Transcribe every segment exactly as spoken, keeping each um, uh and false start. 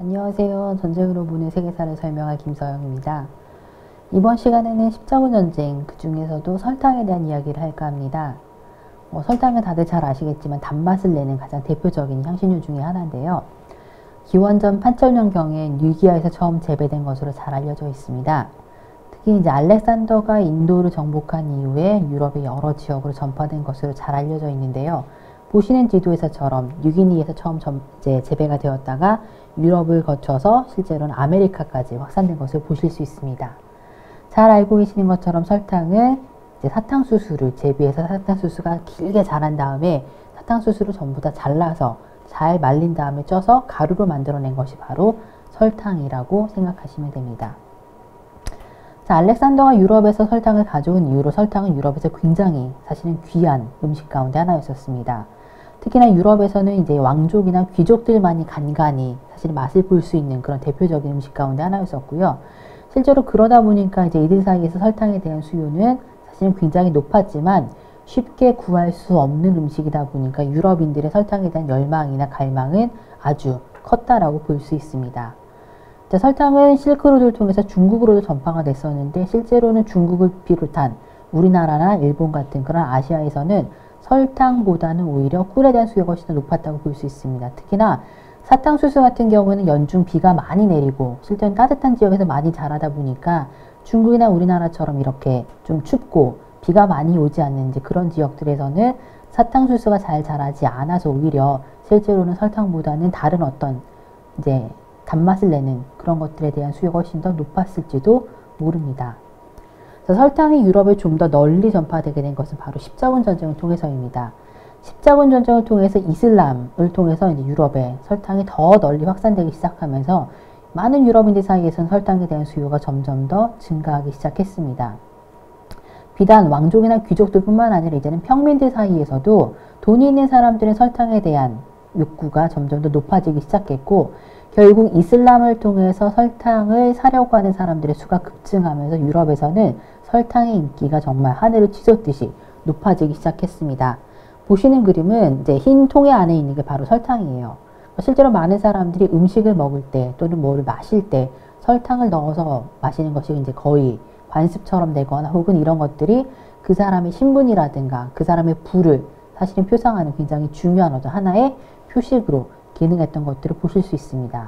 안녕하세요. 전쟁으로 보는 세계사를 설명할 김서영입니다. 이번 시간에는 십자군 전쟁, 그 중에서도 설탕에 대한 이야기를 할까 합니다. 뭐 설탕은 다들 잘 아시겠지만 단맛을 내는 가장 대표적인 향신료 중에 하나인데요. 기원전 팔천 년경에 뉴기아에서 처음 재배된 것으로 잘 알려져 있습니다. 특히 이제 알렉산더가 인도를 정복한 이후에 유럽의 여러 지역으로 전파된 것으로 잘 알려져 있는데요. 보시는 지도에서처럼 뉴기니에서 처음 점, 이제 재배가 되었다가 유럽을 거쳐서 실제로는 아메리카까지 확산된 것을 보실 수 있습니다. 잘 알고 계시는 것처럼 설탕은 이제 사탕수수를 재배해서 사탕수수가 길게 자란 다음에 사탕수수를 전부 다 잘라서 잘 말린 다음에 쪄서 가루로 만들어낸 것이 바로 설탕이라고 생각하시면 됩니다. 자, 알렉산더가 유럽에서 설탕을 가져온 이후로 설탕은 유럽에서 굉장히 사실은 귀한 음식 가운데 하나였었습니다. 특히나 유럽에서는 이제 왕족이나 귀족들만이 간간히 사실 맛을 볼 수 있는 그런 대표적인 음식 가운데 하나였었고요. 실제로 그러다 보니까 이제 이들 사이에서 설탕에 대한 수요는 사실은 굉장히 높았지만 쉽게 구할 수 없는 음식이다 보니까 유럽인들의 설탕에 대한 열망이나 갈망은 아주 컸다라고 볼 수 있습니다. 자, 설탕은 실크로드를 통해서 중국으로도 전파가 됐었는데 실제로는 중국을 비롯한 우리나라나 일본 같은 그런 아시아에서는 설탕보다는 오히려 꿀에 대한 수요가 훨씬 더 높았다고 볼 수 있습니다. 특히나 사탕수수 같은 경우는 연중 비가 많이 내리고 실제는 따뜻한 지역에서 많이 자라다 보니까 중국이나 우리나라처럼 이렇게 좀 춥고 비가 많이 오지 않는 이제 그런 지역들에서는 사탕수수가 잘 자라지 않아서 오히려 실제로는 설탕보다는 다른 어떤 이제 단맛을 내는 그런 것들에 대한 수요가 훨씬 더 높았을지도 모릅니다. 설탕이 유럽에 좀 더 널리 전파되게 된 것은 바로 십자군 전쟁을 통해서입니다. 십자군 전쟁을 통해서 이슬람을 통해서 이제 유럽에 설탕이 더 널리 확산되기 시작하면서 많은 유럽인들 사이에서는 설탕에 대한 수요가 점점 더 증가하기 시작했습니다. 비단 왕족이나 귀족들뿐만 아니라 이제는 평민들 사이에서도 돈이 있는 사람들은 설탕에 대한 욕구가 점점 더 높아지기 시작했고 결국 이슬람을 통해서 설탕을 사려고 하는 사람들의 수가 급증하면서 유럽에서는 설탕의 인기가 정말 하늘을 치솟듯이 높아지기 시작했습니다. 보시는 그림은 이제 흰 통에 안에 있는 게 바로 설탕이에요. 실제로 많은 사람들이 음식을 먹을 때 또는 뭐를 마실 때 설탕을 넣어서 마시는 것이 이제 거의 관습처럼 되거나 혹은 이런 것들이 그 사람의 신분이라든가 그 사람의 부를 사실은 표상하는 굉장히 중요한 어떤 하나의 표식으로 기능했던 것들을 보실 수 있습니다.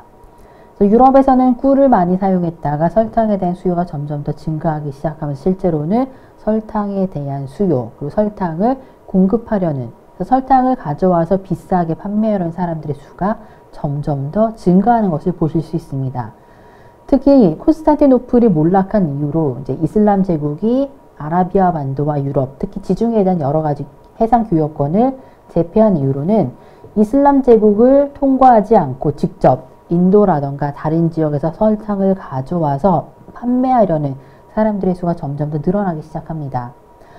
유럽에서는 꿀을 많이 사용했다가 설탕에 대한 수요가 점점 더 증가하기 시작하면서 실제로는 설탕에 대한 수요, 그리고 설탕을 공급하려는, 설탕을 가져와서 비싸게 판매하려는 사람들의 수가 점점 더 증가하는 것을 보실 수 있습니다. 특히 콘스탄티노플이 몰락한 이후로 이제 이슬람 제국이 아라비아 반도와 유럽, 특히 지중해에 대한 여러 가지 해상 교역권을 제패한 이후로는 이슬람 제국을 통과하지 않고 직접 인도라던가 다른 지역에서 설탕을 가져와서 판매하려는 사람들의 수가 점점 더 늘어나기 시작합니다.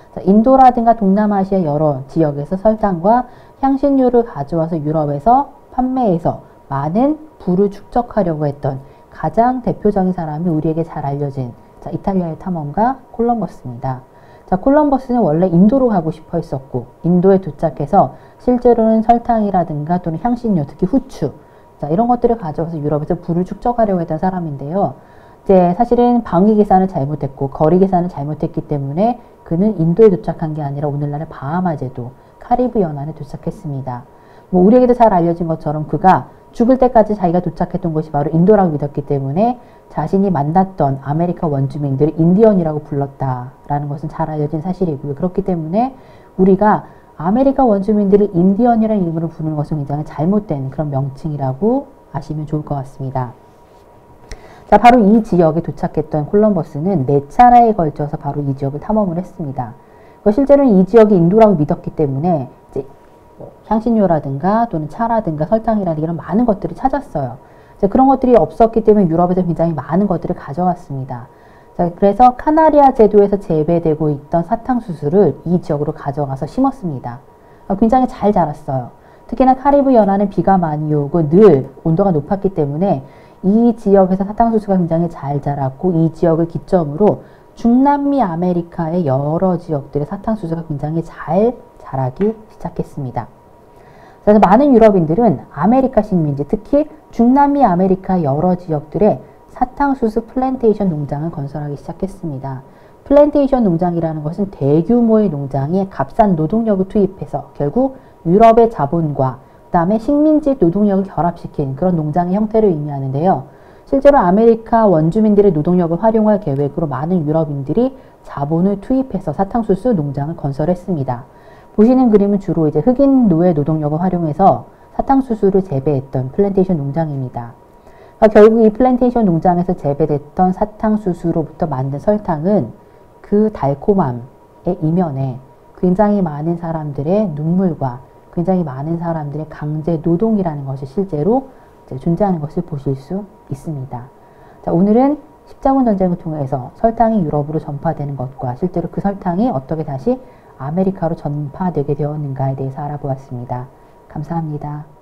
인도라든가 동남아시아 여러 지역에서 설탕과 향신료를 가져와서 유럽에서 판매해서 많은 부를 축적하려고 했던 가장 대표적인 사람이 우리에게 잘 알려진 자, 이탈리아의 탐험가 콜럼버스입니다. 자, 콜럼버스는 원래 인도로 가고 싶어 했었고 인도에 도착해서 실제로는 설탕이라든가 또는 향신료, 특히 후추 자, 이런 것들을 가져와서 유럽에서 부를 축적하려고 했던 사람인데요. 이제 사실은 방위 계산을 잘못했고 거리 계산을 잘못했기 때문에 그는 인도에 도착한 게 아니라 오늘날의 바하마 제도, 카리브 연안에 도착했습니다. 뭐 우리에게도 잘 알려진 것처럼 그가 죽을 때까지 자기가 도착했던 곳이 바로 인도라고 믿었기 때문에 자신이 만났던 아메리카 원주민들을 인디언이라고 불렀다라는 것은 잘 알려진 사실이고요. 그렇기 때문에 우리가 아메리카 원주민들을 인디언이라는 이름으로 부르는 것은 굉장히 잘못된 그런 명칭이라고 아시면 좋을 것 같습니다. 자, 바로 이 지역에 도착했던 콜럼버스는 네 차례에 걸쳐서 바로 이 지역을 탐험을 했습니다. 실제로는 이 지역이 인도라고 믿었기 때문에 이제 향신료라든가 또는 차라든가 설탕이라든가 이런 많은 것들을 찾았어요. 그런 것들이 없었기 때문에 유럽에서 굉장히 많은 것들을 가져왔습니다. 자, 그래서 카나리아 제도에서 재배되고 있던 사탕수수를 이 지역으로 가져가서 심었습니다. 굉장히 잘 자랐어요. 특히나 카리브 연안은 비가 많이 오고 늘 온도가 높았기 때문에 이 지역에서 사탕수수가 굉장히 잘 자랐고 이 지역을 기점으로 중남미 아메리카의 여러 지역들의 사탕수수가 굉장히 잘 자라기 시작했습니다. 그래서 많은 유럽인들은 아메리카 식민지, 특히 중남미 아메리카 여러 지역들의 사탕수수 플랜테이션 농장을 건설하기 시작했습니다. 플랜테이션 농장이라는 것은 대규모의 농장에 값싼 노동력을 투입해서 결국 유럽의 자본과 그 다음에 식민지 노동력을 결합시킨 그런 농장의 형태를 의미하는데요. 실제로 아메리카 원주민들의 노동력을 활용할 계획으로 많은 유럽인들이 자본을 투입해서 사탕수수 농장을 건설했습니다. 보시는 그림은 주로 이제 흑인 노예 노동력을 활용해서 사탕수수를 재배했던 플랜테이션 농장입니다. 그러니까 결국 이 플랜테이션 농장에서 재배됐던 사탕수수로부터 만든 설탕은 그 달콤함의 이면에 굉장히 많은 사람들의 눈물과 굉장히 많은 사람들의 강제 노동이라는 것이 실제로 존재하는 것을 보실 수 있습니다. 자, 오늘은 십자군 전쟁을 통해서 설탕이 유럽으로 전파되는 것과 실제로 그 설탕이 어떻게 다시 아메리카로 전파되게 되었는가에 대해서 알아보았습니다. 감사합니다.